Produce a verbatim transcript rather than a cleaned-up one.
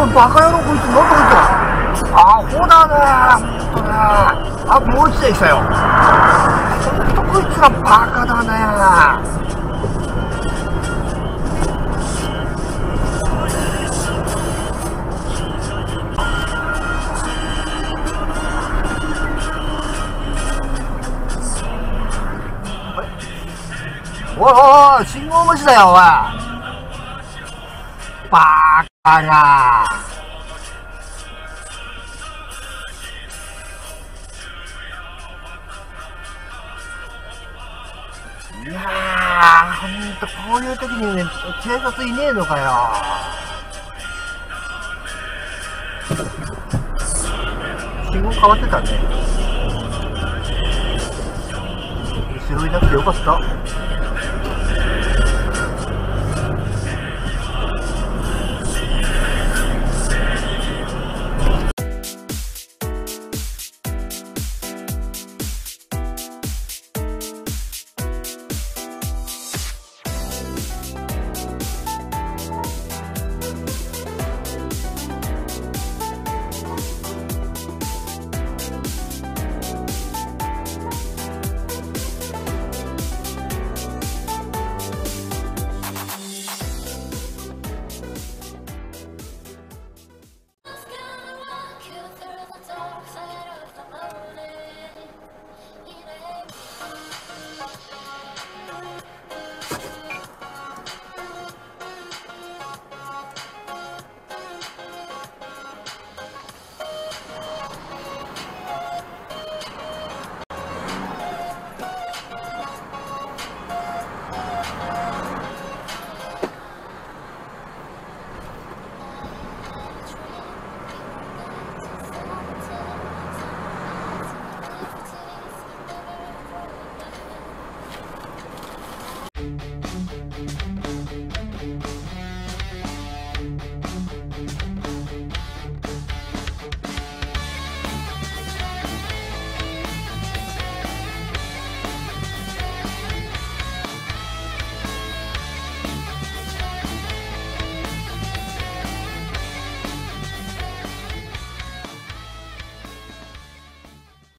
バカ野郎こいつ、なんだこいつ。アホだねー、ほんとね。あ、もう一台来たよ。ほんとこいつらバカだねー。おいおい、信号無視だよ、おい。バカな。いやー、ほんと、こういう時にね、警察いねえのかよ。信号変わってたね。後ろいなくてよかった。